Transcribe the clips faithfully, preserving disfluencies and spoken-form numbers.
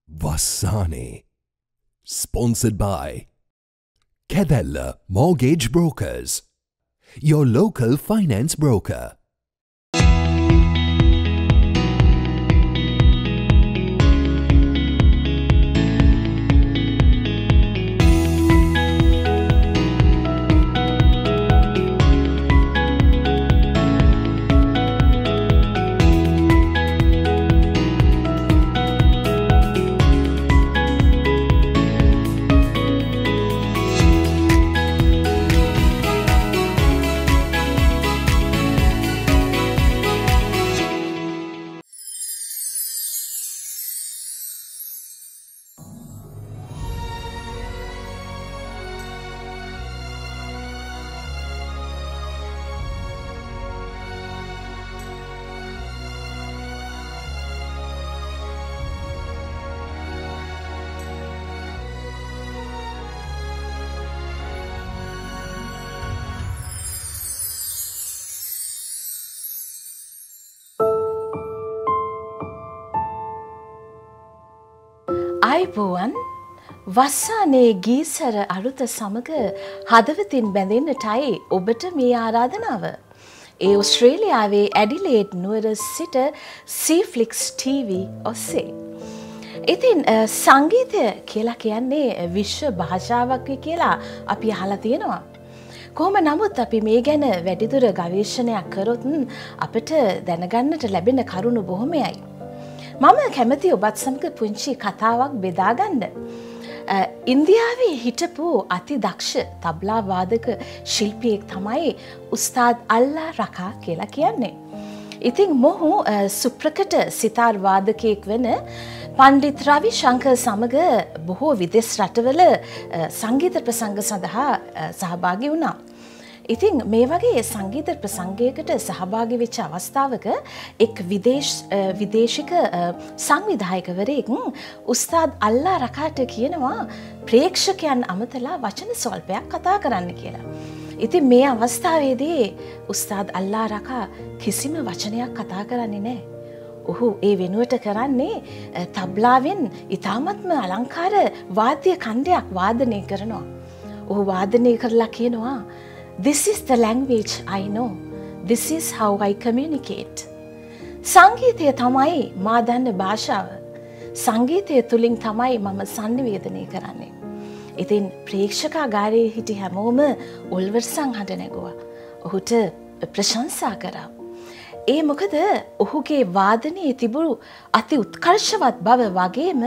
Vassane. Sponsored by Kedella Mortgage Brokers, your local finance broker. අයිබෝවන් වස්සානේ ගීසර අරුත සමග හදවතින් බැඳෙන්නටයි ඔබට මේ ආරාධනාව. ඒ ඔස්ට්‍රේලියාවේ ඇඩිලේඩ් නුවර සිට සීෆ්ලික්ස් ටීවී ඔස්සේ. ඉතින් සංගීතය කියලා කියන්නේ විශ්ව භාෂාවක් කියලා අපි අහලා තියෙනවා. කොහොම නමුත් අපි මේ ගැන වැඩිදුර ගවේෂණයක් කරොත් අපිට දැනගන්නට ලැබෙන කරුණු බොහොමයි. මම කැමති ඔබත් සමග පුංචි කතාවක් බෙදාගන්න. ඉන්දියාවේ හිටපු අති දක්ෂ තබ්ලා වාදක ශිල්පියෙක් තමයි උස්තාද් අල්ලා රකා කියලා කියන්නේ. ඉතින් මොහු සුප්‍රකට සිතාර් වාදකයෙක් වන පණ්ඩිත් රවි ශංකර් සමග බොහෝ විදෙස් රටවල සංගීත ප්‍රසංග සඳහා සහභාගී වුණා. ඉතින් මේ වගේ සංගීත ප්‍රසංගයකට සහභාගී වෙච්ච අවස්ථාවක එක් විදේශ විදේශික සංවිධායකවරයෙක් උස්තාද් අල්ලා රකාට කියනවා ප්‍රේක්ෂකයන් අමතලා වචන ස්වල්පයක් කතා කරන්න කියලා. ඉතින් මේ අවස්ථාවේදී උස්තාද් අල්ලා රකා කිසිම වචනයක් කතා කරන්නේ නැහැ. ඔහු ඒ වෙනුවට කරන්නේ තබ්ලාවෙන් ඉතාමත්ම අලංකාර වාද්‍ය ඛණ්ඩයක් වාදනය කරනවා. ඔහු වාදනය කරලා කියනවා This is the language I know. This is how I communicate. සංගීතය තමයි මා දන්න භාෂාව. සංගීතය තුලින් තමයි මම සංනිවේදනය කරන්නේ. ඉතින් ප්‍රේක්ෂකාගාරයේ හිටි හැමෝම උල්වර්සන් හඬ නැගුවා. ඔහුට ප්‍රශංසා කරා. ඒ මොකද ඔහුගේ වාදනයේ තිබුණු අති උත්කර්ෂවත් බව වගේම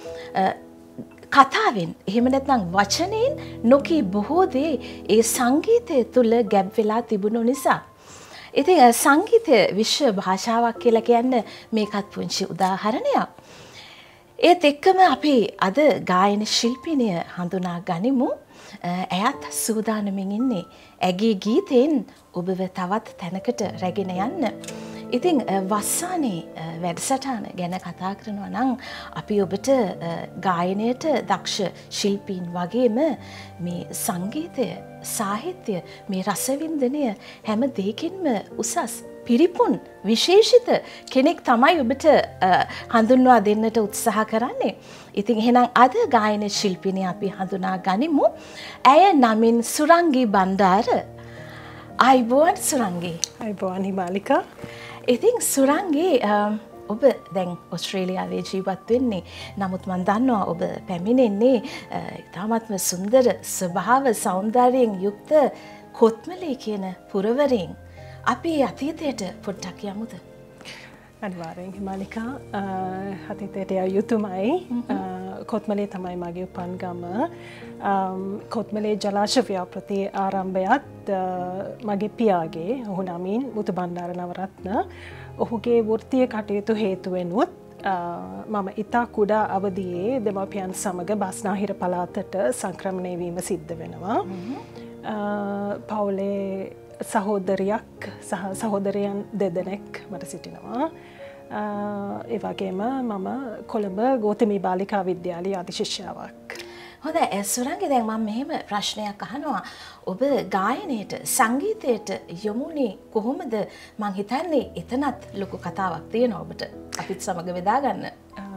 කතාවෙන් එහෙම නැත්නම් වචනෙන් නොකී බොහෝ දේ ඒ සංගීතය තුල ගැබ් වෙලා තිබුණු නිසා. ඉතින් සංගීතය විශ්ව භාෂාවක් කියලා කියන්න මේකත් පුංචි උදාහරණයක්. ඒත් එක්කම අපි අද ගායන ශිල්පිනිය හඳුනා ගනිමු. එයත් සූදානමින් ඉන්නේ ඇගේ ගීතෙන් ඔබව තවත් තැනකට රැගෙන යන්න. ඉතින් වස්සානේ වැඩසටහන ගැන කතා කරනවා නම් අපි ඔබට ගායනයට දක්ෂ ශිල්පීන් වගේම මේ සංගීතය, සාහිත්‍ය, මේ රසවින්දනය හැම දෙයකින්ම උසස් පිරිපුන් විශේෂිත කෙනෙක් තමයි ඔබට හඳුන්වා දෙන්නට උත්සාහ කරන්නේ. ඉතින් එහෙනම් අද ගායන ශිල්පිනිය අපි හඳුනා ගනිමු. ඇය නමින් සුරංගී බණ්ඩාර. අයිබෝවන් සුරංගී. අයිබෝවන් හිමාලිකා. ඉතින් සුරංගී ඔබ දැන් ඔස්ට්‍රේලියාවේ ජීවත් වෙන්නේ. නමුත් මම දන්නවා ඔබ පැමිණෙන්නේ ඉතාමත්ම සුන්දර ස්වභාව සෞන්දර්යයෙන් යුක්ත කොත්මලේ කියන පුරවරයෙන්. අපි අතීතයට පොඩ්ඩක් යමුද? අනිවාර්යෙන් හිමාලිකා අතීතයට යා යුතුයමයි. කොත්මලේ තමයි මගේ උපන් ගම. කොත්මලේ ජලාශ ව්‍යාපෘති ආරම්භයත් මගේ පියාගේ ඔහු නමින් මුතු බණ්ඩාර නවරත්න ඔහුගේ වෘත්තීය කටයුතු හේතුවෙනුත් මම ඉතා කුඩා අවදියේ දෙමාපියන් සමග බස්නාහිර පළාතට සංක්‍රමණය වීම සිද්ධ වෙනවා. පවුලේ සහෝදරියක් සහ සහෝදරයන් දෙදෙනෙක් මට සිටිනවා. ඒ වගේම මම කොළඹ ගෞතමී බාලිකා විද්‍යාලයේ අධිශිෂ්‍යාවක්. හොඳයි සුරංගී, දැන් මම මෙහෙම ප්‍රශ්නයක් අහනවා. ඔබ ගායනයට සංගීතයට යොමුනේ කොහොමද? මං හිතන්නේ එතනත් ලොකු කතාවක් තියෙනවා ඔබට අපිත් සමග බෙදා ගන්න.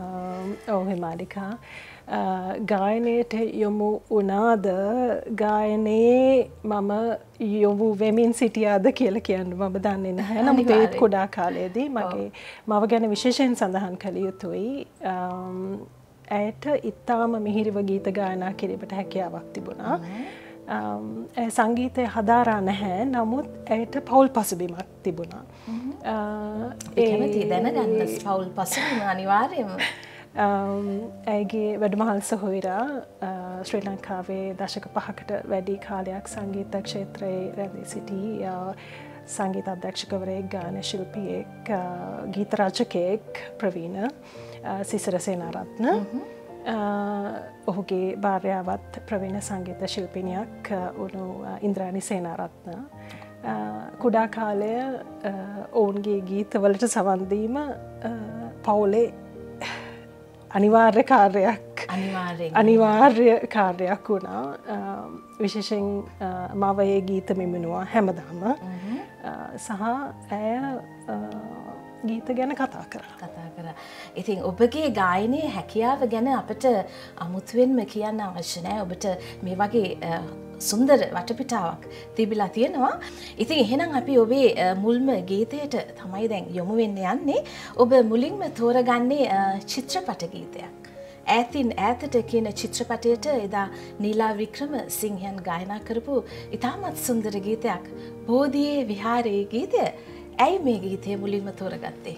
ඔව් හිමාලිකා ගායනයට යොමු වුණාද ගායනයේ මම යොමු වෙමින් සිටියාද කියලා කියන්න මම දන්නේ නැහැ. නමුත් ඒත් කුඩා කාලයේදී මගේ මව ගැන විශේෂයෙන් සඳහන් කළ යුතුයි. ඇයට ඉතාම මිහිරිව ගීත ගායනා කිරීමට හැකියාවක් තිබුණා. සංගීතය හදාරා නැහැ. නමුත් ඇයට පවුල් පසුබිමක් තිබුණා. කැමති දැනගන්න පවුල් පසුබිම අනිවාර්යයෙන්ම. ඇයගේ වැඩමහල් සොහොයුරා ශ්‍රී ලංකාවේ දශක පහකට වැඩි කාලයක් සංගීත ක්ෂේත්‍රයේ රැඳී සිටි සංගීත අධ්‍යක්ෂකවරයෙක් ගාන ශිල්පියෙක් ගීත රචකයෙක් ප්‍රවීණ සිසිර සේනාරත්න. ඔහුගේ භාර්යාවත් ප්‍රවීණ සංගීත ශිල්පිනියක් වුණු ඉන්ද්‍රාණි සේනාරත්න කුඩා කාලය ඔවුන්ගේ ගීතවලට සවන් දීම පවුලේ අනිවාර්ය කාර්යයක් අනිවාර්ය කාර්යයක් වුණා. විශේෂයෙන් මවයේ ගීත මෙමනුවා හැමදාම සහ ඇය ගීත ගැන කතා කරා. කතා කරා. ඉතින් ඔබගේ ගායනයේ හැකියාව ගැන අපිට අමුතුවෙන්ම කියන්න අවශ්‍ය නැහැ. ඔබට මේ වගේ සුන්දර වටපිටාවක් තිබිලා තියෙනවා. ඉතින් එහෙනම් අපි ඔබේ මුල්ම ගීතයට තමයි දැන් යොමු වෙන්න යන්නේ. ඔබ මුලින්ම තෝරගන්නේ චිත්‍රපට ගීතයක්. ඈතින් ඈතට කියන චිත්‍රපටයට එදා නීලා වික්‍රමසිංහයන් ගායනා කරපු ඉතාමත් සුන්දර ගීතයක් බෝධියේ විහාරයේ ගීතය. ඇයි මේ ගීතය මුලින්ම තෝරගත්තේ?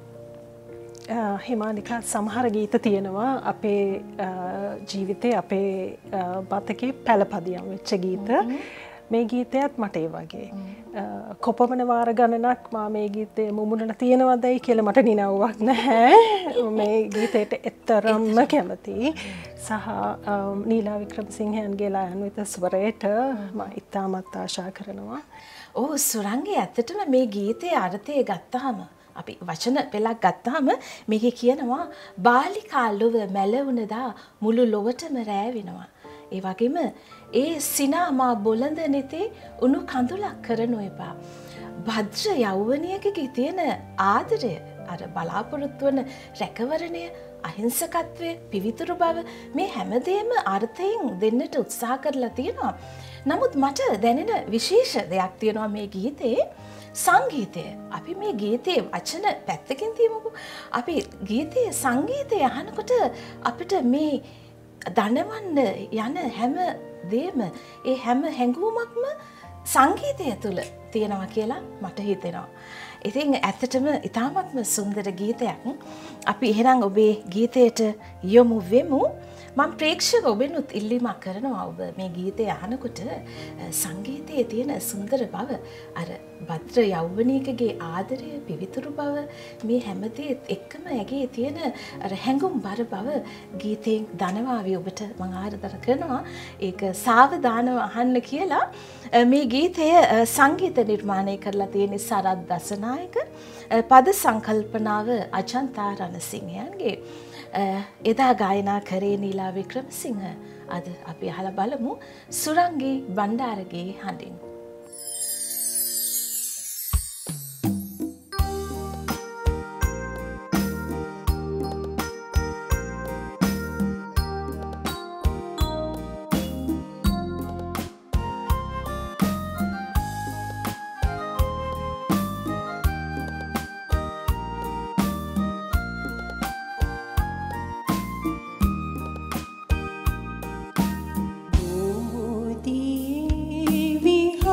හිමානිකා සමහර ගීත තියෙනවා අපේ ජීවිතේ අපේ බතකේ පළපදියම් වෙච්ච ගීත. මේ ගීතයත් මට ඒ වගේ. කොපමණ වාර ගණනක් මා මේ ගීතේ මුමුණලා තියෙනවදයි කියලා මට නිනව්වක් නැහැ. මේ ගීතයට එතරම්ම කැමතියි. සහ නීලා වික්‍රමසිංහයන්ගේ ලායන්විත ස්වරයට මම ඉතාමත් ආශා කරනවා. ඔව් සුරංගේ ඇත්තටම මේ ගීතයේ අර්ථය ගත්තාම අපි වචන පෙළක් ගත්තාම මේකේ කියනවා බාලිකා ලොව මැලවුනදා මුළු ලොවටම රෑවෙනවා. ඒ වගේම ඒ සිනා මා බොළඳ නෙතේ උණු කඳුලක් කරනු එපා. භද්‍ර යෞවනියකගේ තියෙන ආදරය අර බලාපොරොත්තු වන රැකවරණය අහිංසකත්වය පිවිතුරු බව මේ හැමදේම අර්ථයෙන් දෙන්නට උත්සාහ කරලා තියෙනවා. නමුත් මට දැනෙන විශේෂ දෙයක් තියෙනවා මේ ගීතේ සංගීතය. අපි මේ ගීතයේ වචන පැත්තකින් තියමුකෝ. අපි ගීතයේ සංගීතය අහනකොට අපිට මේ දනවන්න යන හැම දෙයක්ම ඒ හැම හැඟුමක්ම සංගීතය තුළ තියෙනවා කියලා මට හිතෙනවා. ඉතින් ඇත්තටම ඉතාමත්ම සුන්දර ගීතයක්. අපි එහෙනම් ඔබේ ගීතයට යොමු වෙමු. මම ප්‍රේක්ෂක ඔබෙනුත් ඉල්ලීමක් කරනවා ඔබ මේ ගීතය අහනකොට සංගීතයේ තියෙන සුන්දර බව අර භද්‍ර යෞවනිකගේ ආදරය පිවිතුරු බව මේ හැමදේත් එක්කම ඇගේ තියෙන අර හැඟුම් බර බව ගීතයෙන් දනවාවි ඔබට මම ආරාධනා කරනවා ඒක සාවධානව අහන්න කියලා. මේ ගීතය සංගීත නිර්මාණය කරලා තියෙන සරත් දසනායක, පද සංකල්පනාව අජන්තා රණසිංහයන්ගේ. එදා ගායනා කරේ නීලා වික්‍රමසිංහ. අද අපි අහලා බලමු සුරංගී බණ්ඩාරගේ හඬින්. We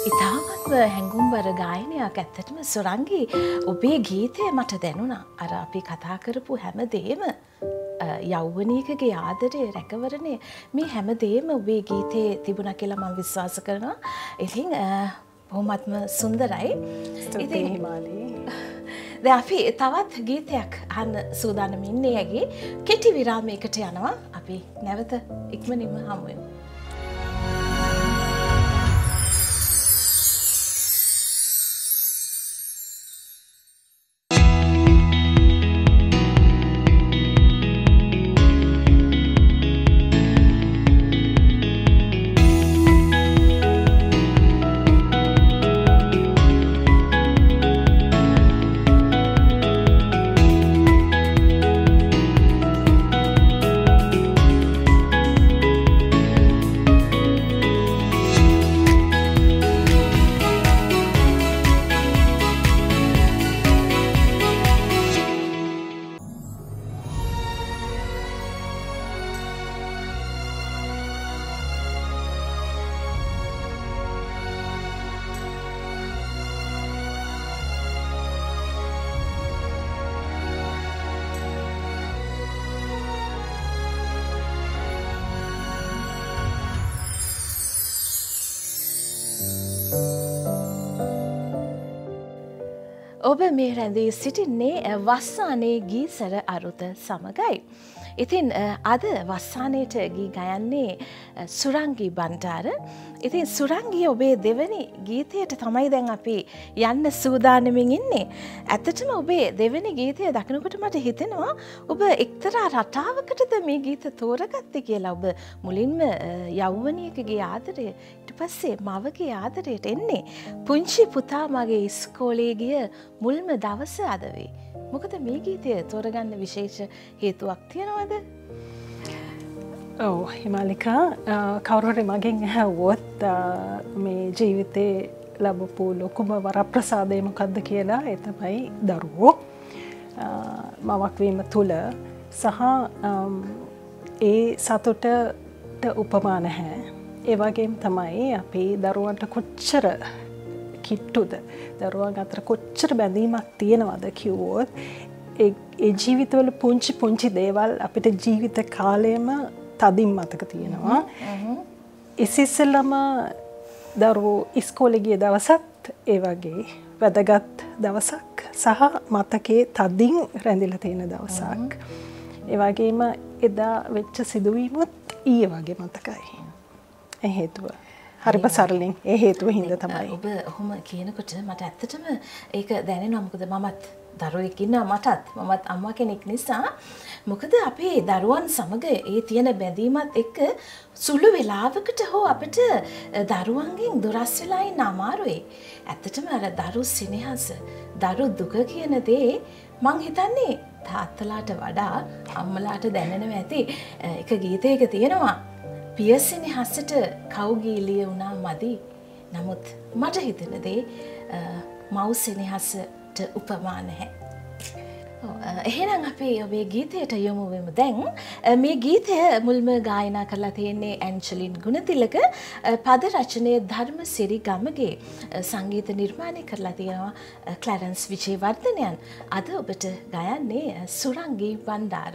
ඉතාමත්ම හැඟුම්බර ගායනයක් ඇත්තටම සුරංගි ඔබේ ගීතය මට දැනුණා. අර අපි කතා කරපු හැම දෙම යෞවනීකගේ ආදරය රැකවරණය මේ හැම දෙම ඔබේ ගීතේ තිබුණා කියලා මම විශ්වාස කරනවා. ඉතින් බොහොමත්ම සුන්දරයි. ඉතින් හිමාලි. දැන් අපි තවත් ගීතයක් අහන්න සූදානම් ඉන්නේ ඇගේ කෙටි විරාමයකට යනවා. අපි නැවත ඉක්මනින්ම හමු වෙමු. ඔබ මේ රැඳී සිටින්නේ වස්සානේ ගීසර අරුත සමගයි. ඉතින් අද වස්සානයට ගී ගයන්නේ සුරංගී බණ්ඩාර. ඉතින් සුරංගී ඔබේ දෙවැනි ගීතයට තමයි දැන් අපි යන්න සූදානමින් ඉන්නේ. ඇත්තටම ඔබේ දෙවැනි ගීතය දකිනකොට මට හිතෙනවා ඔබ එක්තරා රටාවකටද මේ ගීත තෝරගත්තේ කියලා. ඔබ මුලින්ම යෞවනියකගේ ආදරය ඊට පස්සේ මවගේ ආදරයට එන්නේ පුංචි පුතා මගේ ඉස්කෝලේ ගිය මුල්ම දවස අද වේ. මොකද මේ ගීතය තෝරගන්න විශේෂ හේතුවක් තියෙනවද? ඔව් හිමාලිකා, කවුරු හරි මගෙන් ඇහුවොත් මේ ජීවිතේ ලැබපු ලොකුම වරප්‍රසාදය මොකක්ද කියලා, ඒ තමයි දරුවෝ මවක් වීම තුල සහ ඒ සතුටට උපමා නැහැ. ඒ වගේම තමයි අපි දරුවන්ට කොච්චර කිට්ටුද, දරුවන් අතර කොච්චර බැඳීමක් තියෙනවද කිව්වොත් ඒ ජීවිතවල පුංචි පුංචි දේවල් අපිට ජීවිත කාලයම තදින් මතක තියෙනවා. ඉස්සෙල්ලම දරුවෝ ඉස්කෝලේ ගිය දවසත් ඒ වගේ වැදගත් දවසක් සහ මතකේ තදින් රැඳිලා තියෙන දවසක්. ඒ වගේම එදා වෙච්ච සිදුවීමත් ඊයේ වගේ මතකයි. ඒ හේතුව හරිම සරලින් ඒ හේතුව හින්දා තමයි. ඔබ ඔහොම කියනකොට මට ඇත්තටම ඒක දැනෙනවා. මොකද මමත් දරුවෙක් ඉන්නවා, මටත් මමත් අම්මා කෙනෙක් නිසා. මොකද අපේ දරුවන් සමග ඒ තියෙන බැඳීමත් එක්ක සුළු වෙලාවකට හෝ අපිට දරුවන්ගෙන් දුරස් වෙලා ඉන්න අමාරුයි. ඇත්තටම අර දරු සෙනෙහස, දරු දුක කියන දේ මං හිතන්නේ තාත්තලාට වඩා අම්මලාට දැනෙනවා ඇති. එක ගීතයක තියෙනවා පියසෙනෙහසට කවුගීලිය වුණා මදි. නමුත් මට හිතෙන දේ මව් සෙනෙහසට උපමා නැහැ. එහෙනම් අපි ඔබේ ගීතයට යමු වෙමු. දැන් මේ ගීතය මුල්ම ගායනා කරලා තියෙන්නේ ඇන්ජලින් ගුණතිලක, පද රචනය ධර්මසිරි ගමගේ, සංගීත නිර්මාණය කරලා තියෙනවා ක්ලැරන්ස් විජේවර්ධනයන්. අද ඔබට ගයන්නේ සුරංගී බණ්ඩාර.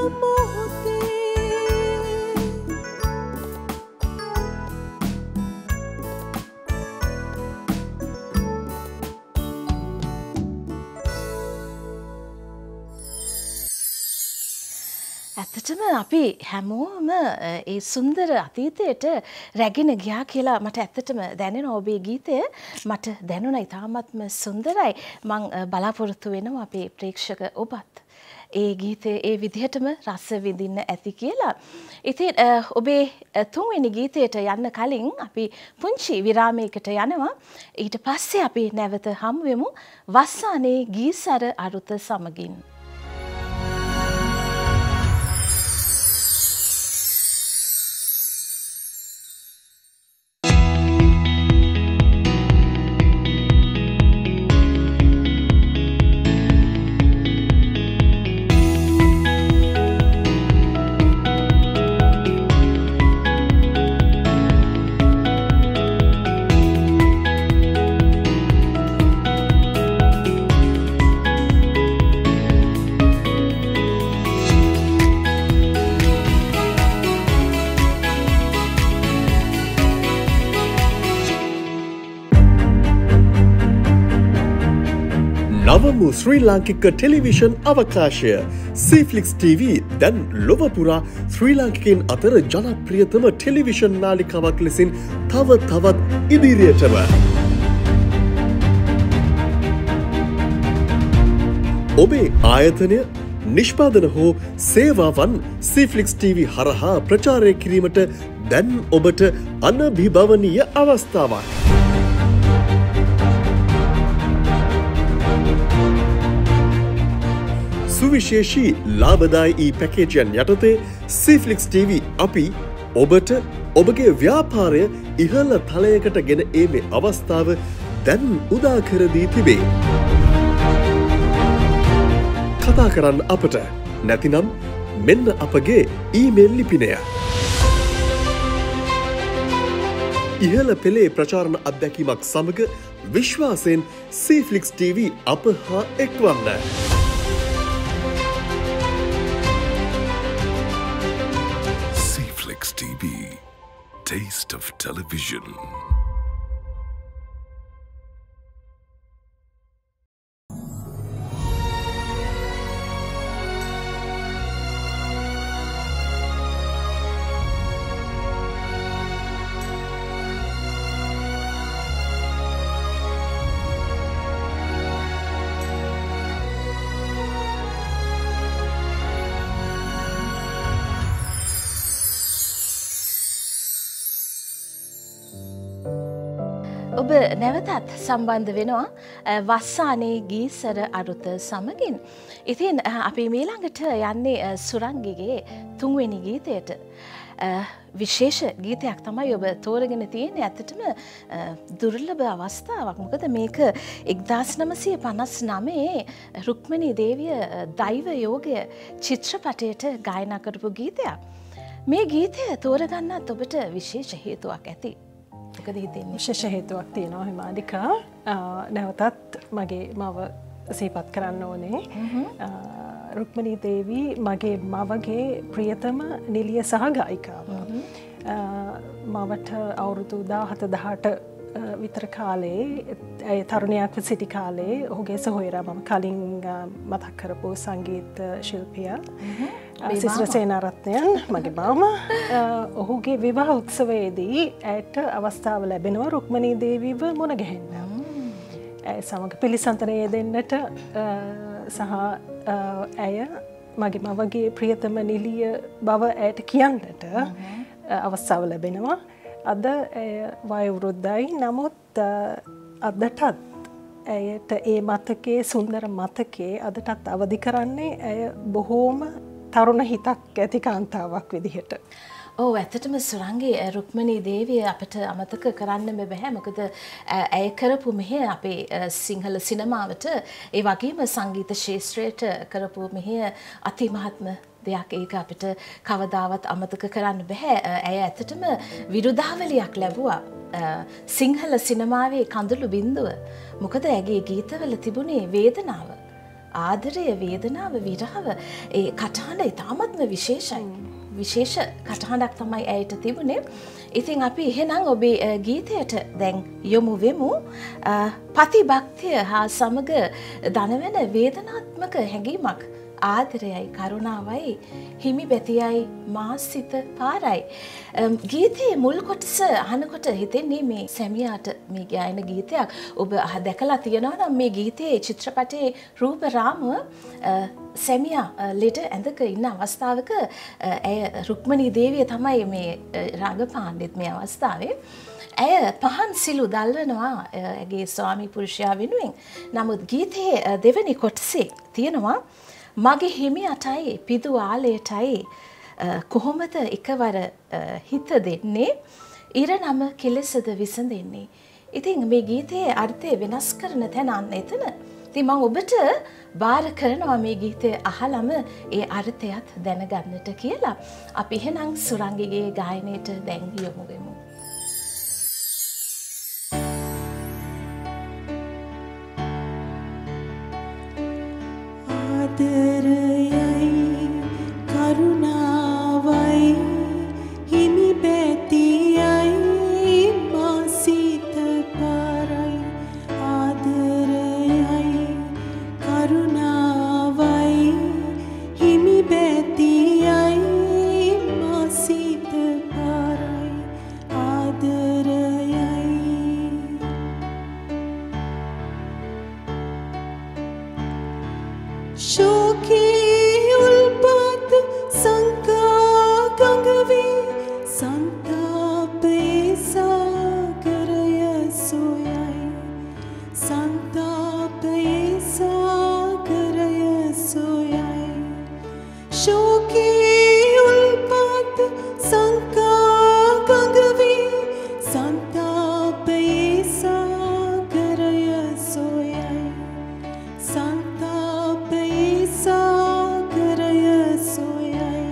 ඇත්තටම අපි හැමෝම ඒ සුන්දර අතීතයට රැගෙන ගියා කියලා මට ඇත්තටම දැනෙනවා. ඔබේ ගීතය මට දැනුණා ඉතාමත්ම සුන්දරයි. මම බලාපොරොත්තු වෙනවා අපේ ප්‍රේක්ෂක ඔබත් ඒ ගීතය ඒ විදිහටම රස විඳින්න ඇති කියලා. ඉතින් ඔබේ තුන්වෙනි ගීතයට යන්න කලින් අපි පුංචි විරාමයකට යනවා. ඊට පස්සේ අපි නැවත හමු වෙමු වස්සානේ ගීසර අරුත සමගින්. නවමු ශ්‍රී ලාංකික ටෙලිවිෂන් අවකාශය සීෆ්ලික්ස් ටීවී දැන් ලොවපුරා ශ්‍රී ලාංකිකයන් අතර ජනප්‍රියතම ටෙලිවිෂන් නාලිකාවක් ලෙසින් තව තවත් ඉදිරියටම. ඔබේ ආයතනය නිෂ්පාදන හෝ සේවාවන් සීෆ්ලික්ස් ටීවී හරහා ප්‍රචාරය කිරීමට දැන් ඔබට අනභිභවනීය අවස්ථාවක්. සුවිශේෂී ලාභදායී පැකේජයන් යටතේ සීෆ්ලික්ස් ටීවී අපි ඔබට ඔබගේ ව්‍යාපාරය ඉහළ තලයකට ගෙන ඒමේ අවස්ථාව දැන් උදා කර දී තිබේ. කතා කරන්න අපට නැතිනම් මෙන්න අපගේ ඊමේල් ලිපිනය. ඉහළ පෙළේ ප්‍රචාරණ අත්දැකීමක් සමග විශ්වාසයෙන් සීෆ්ලික්ස් ටීවී අප හා එක්වන්න. T V, Taste of Television. ඔබ නැවතත් සම්බන්ධ වෙනවා වස්සානේ ගීසර අරුත සමගින්. ඉතින් අපි මීළඟට යන්නේ සුරංගිගේ තුන්වෙනි ගීතයට. විශේෂ ගීතයක් තමයි ඔබ තෝරගෙන තියෙන්නේ. ඇත්තටම දුර්ලභ අවස්ථාවක්. මොකද මේක එක්දාස් නවසිය පනස් නවයේ රුක්මනී දේවිය දෛව යෝගය චිත්‍රපටයට ගායනා කරපු ගීතයක්. මේ ගීතය තෝරගන්නත් ඔබට විශේෂ හේතුවක් ඇති. විශේෂ හේතුවක් තියෙනවා හිමාලිකා. නැවතත් මගේ මව සිහිපත් කරන්න ඕනේ. රුක්මනී දේවී මගේ මවගේ ප්‍රියතම නිලිය සහ ගායිකාව. මවට අවුරුදු දාහත දහඅට විතර කාලේ ඇය තරුණියක්ව සිටි කාලේ ඔහුගේ සොහොයුරා මම කලින් මතක් කරපු සංගීත ශිල්පියා සිසිර සේනාරත්නයන් මගේ මාමා ඔහුගේ විවාහ උත්සවයේදී ඇයට අවස්ථාව ලැබෙනවා රුක්මනී දේවීව මුණ ගැහෙන්න. ඇය සමග පිළිසඳරයේ දෙන්නට සහ ඇය මගේ මවගේ ප්‍රියතම නිලිය බව ඇයට කියන්නට අවස්ථාව ලැබෙනවා. අද ඇය වයෝවෘද්ධයි. නමුත් අදටත් ඇයට ඒ මතකයේ සුන්දර මතකයේ අදටත් අවදි කරන්නේ ඇය බොහෝම තරුණ හිතක් ඇති කාන්තාවක් විදිහට. ඔව් ඇත්තටම සුරංගී රුක්මනී දේවිය අපිට අමතක කරන්න බෑ. මොකද ඇය කරපු මෙහෙ අපේ සිංහල සිනමාවට ඒ වගේම සංගීත ශාස්ත්‍රයට කරපු මෙහෙ අතිමහත්ම දෙයක්. ඒක අපිට කවදාවත් අමතක කරන්න බෑ. ඇය ඇත්තටම විරුදාවලියක් ලැබුවා සිංහල සිනමාවේ කඳුළු බිඳුව. මොකද ඇගේ ගීතවල තිබුණේ වේදනාව. ආදරය, වේදනාව, විරහව ඒ කටහඬ ඉතාමත්ම විශේෂයි. විශේෂ කටහඬක් තමයි ඇයට තිබුණේ. ඉතින් අපි එහෙනම් ඔබේ ගීතයට දැන් යොමු වෙමු. පති භක්තිය හා සමග දනවන වේදනාත්මක හැඟීමක්. ආදරයයි, කරුණාවයි, හිමි බැතියයි, මා සිත පාරයි. ගීතයේ මුල් කොටස අහනකොට හිතෙන්නේ මේ සැමියාට මේ ගායන ගීතයක්. ඔබ දැකලා තියෙනවා නම් මේ ගීතයේ චිත්‍රපටයේ රූප රාමුව සැමියා ලෙඩ ඇඳක ඉන්න අවස්ථාවක ඇය රුක්මනී දේවිය තමයි මේ රංගපාන්නේත් මේ අවස්ථාවේ. ඇය පහන් සිලු දල්වනවා ඇගේ ස්වාමි පුරුෂයා වෙනුවෙන්. නමුත් ගීතයේ දෙවැනි කොටසේ තියෙනවා මගේ හිමියටයි පිදු ආලයටයි කොහොමද එකවර හිත දෙන්නේ ඉරනම කෙලෙසද විසඳෙන්නේ. ඉතින් මේ ගීතයේ අර්ථය වෙනස් කරන තැන අන්න එතන. ඉතින් මම ඔබට බාර කරනවා මේ ගීතය අහලම ඒ අර්ථයත් දැනගන්නට කියලා. අපි එහෙනම් සුරංගිගේ ගායනයට දැන් යමු වෙමු. ආදරයයි කරුණාවයි හිමි බැතියයි මා සිත පාරයි. ආදරයයි කරුණාවයි හිමි බැතියයි මා සිත පාරයි. ආදරයයි ශෝකී උල්පත් සංකා ගඟවේ සංතාපයේ සාගරය සොයයි. සංතාපයේ සාගරය සොයයි. ශෝකී උල්පත් සංකා ගඟවේ සංතාපයේ සාගරය සොයයි. සංතාපයේ සාගරය සොයයි.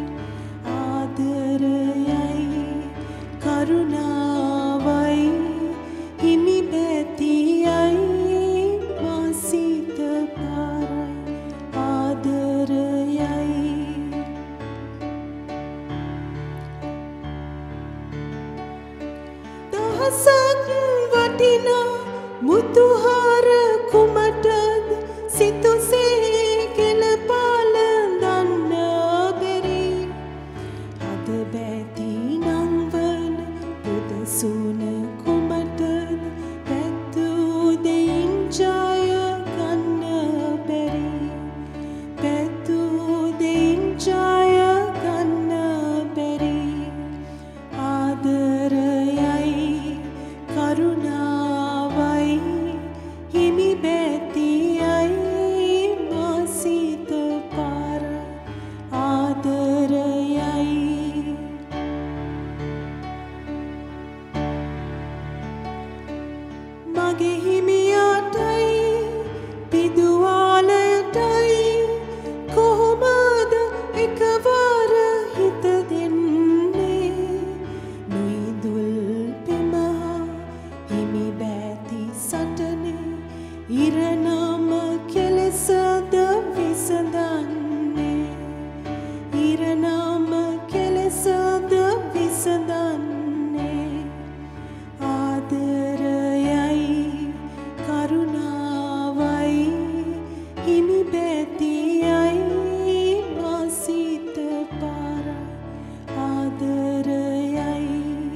ආදරයයි කරුණාවයි හිමි බැතියයි මා සිත පාරයි. ආදරයයි දහසක් වටිනා මුතුහාර කුමටද සිතුසේ කෙලපාල දන්න බැරි. අද බැති නංවන පුදසුන කුමටද පැත්තු දෙයින් ජය ගන්න බැරි. පැත්තු දෙයින් ජය ගන්න බැරි. ආදරයයි කරුණාවයි හිමි බැතියයි මා සිත පාරයි. ආදරයයි මගේ හිමියටයි පිදු ආලයටයි කොහොමද එකවර හිත දෙන්නේ. නොයිදුල් පෙමහා හිමි බැති සටනේ ඉරනම කෙලෙසද විසඳන්නේ. ඉරනම කෙලෙසද විසඳන්නේ. ආදරයයි කරුණාවයි හිමි බැතියයි මා සිත පාරයි. ආදරයයි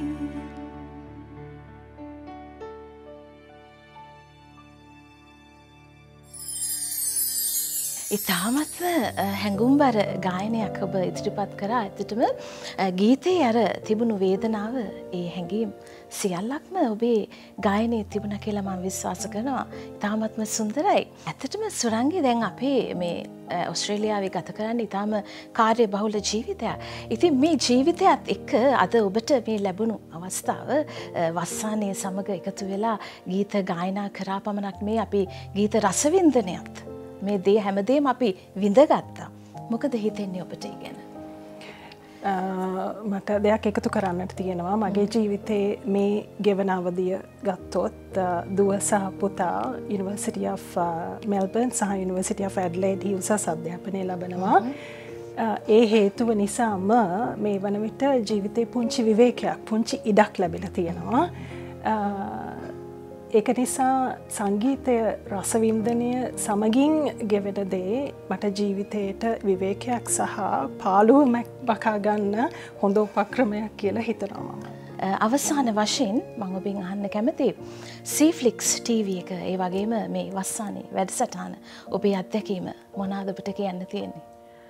ඉතාමත්ම හැඟුම්බර ගායනයක් ඔබ ඉදිරිපත් කරා. ඇත්තටම ගීතයේ අර තිබුණු වේදනාව, ඒ හැඟීම් සියල්ලක්ම ඔබේ ගායනයේ තිබුණා කියලා මම විශ්වාස කරනවා. ඉතාමත්ම සුන්දරයි. ඇත්තටම සුරංගි දැන් අපේ මේ ඔස්ට්‍රේලියාවේ ගත කරන්නේ ඉතාම කාර්ය බහුල ජීවිතයක්. ඉතින් මේ ජීවිතයත් එක්ක අද ඔබට මේ ලැබුණු අවස්ථාව වස්සානයේ සමග එකතු වෙලා ගීත ගායනා කරා පමණක් මේ අපි ගීත රසවින්දනයත් මේ දේ හැමදේම අපි විඳගත්තා. මොකද හිතෙන්නේ ඔබට ඉගෙන? මට දෙයක් එකතු කරන්නට තියෙනවා මගේ ජීවිතේ මේ ගෙවන අවධිය ගත්තොත් දුව සහ පුතා University of Melbourne සහ University of Adelaide උසස් අධ්‍යාපනය ලබනවා. ඒ හේතුව නිසාම මේ වන විට ජීවිතේ පුංචි විවේකයක් පුංචි ඉඩක් ලැබිලා තියෙනවා. ඒක නිසා සංගීතය රසවින්දනය සමගින් ගෙවෙන දේ මට ජීවිතයට විවේකයක් සහ පාළුවමක් බකා ගන්න හොඳ උපක්‍රමයක් කියලා හිතනවා මම. අවසාන වශයෙන් මම ඔබෙන් අහන්න කැමති Cflix T V එක ඒ වගේම මේ වස්සානේ වැඩසටහන ඔබේ අත්දැකීම මොනවාද ඔබට කියන්න තියෙන්නේ?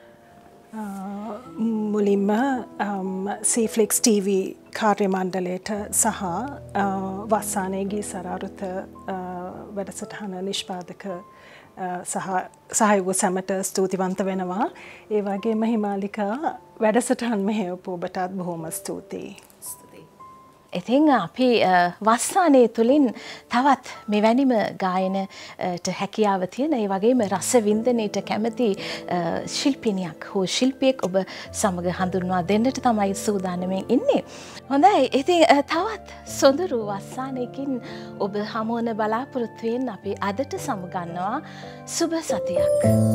මුලින්ම Cflix T V කාර්ය මණ්ඩලයට සහ වස්සානේ ගීසර අරුත වැඩසටහන නිෂ්පාදක සහ සහයෝග සැමට ස්තුතිවන්ත වෙනවා. ඒ වගේම හිමාලිකා වැඩසටහන් මෙහෙයවපු ඔබටත් බොහොම ස්තුතියි. ඉතින් අපි වස්සානේ තුලින් තවත් මෙවැනිම ගායනට හැකියාව තියෙන ඒ වගේම රස වින්දනයට කැමති ශිල්පිනියක් හෝ ශිල්පියෙක් ඔබ සමග හඳුන්වා දෙන්නට තමයි සූදානම්ෙන් ඉන්නේ. හොඳයි. ඉතින් තවත් සොඳුරු වස්සානයකින් ඔබ හමුවන බලාපොරොත්තු වෙන අපි අදට සමුගන්නවා සුබ සතියක්.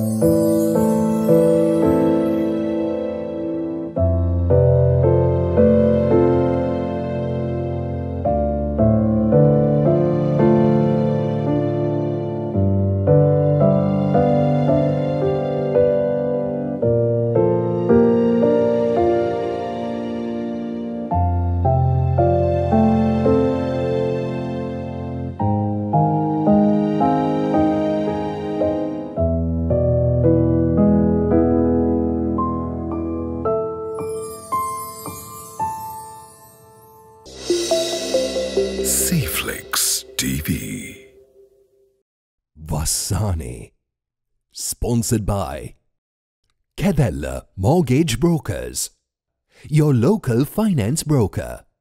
Cflix T V. Vassane. Sponsored by Kedella Mortgage Brokers, your local finance broker.